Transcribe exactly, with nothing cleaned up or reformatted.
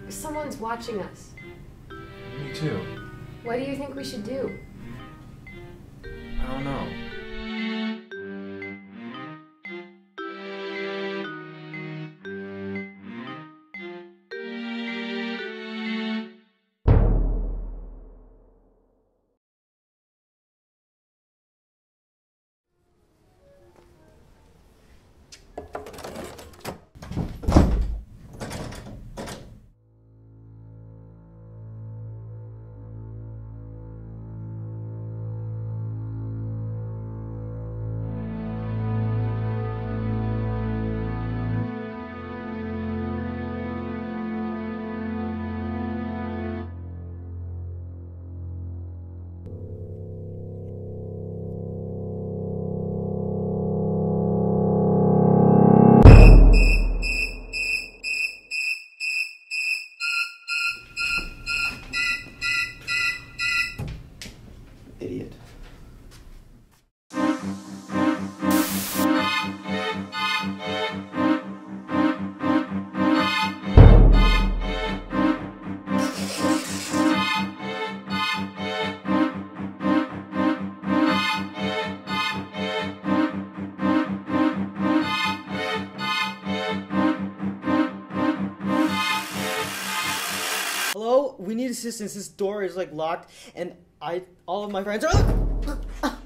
Someone's watching us. Me too. What do you think we should do? I don't know. Idiot. Hello? We need assistance. This door is like locked and I all of my friends are